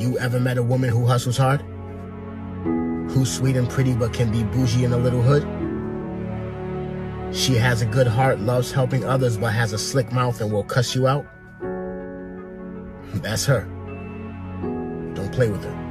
You ever met a woman who hustles hard? Who's sweet and pretty but can be bougie in a little hood? She has a good heart, loves helping others, but has a slick mouth and will cuss you out? That's her. Don't play with her.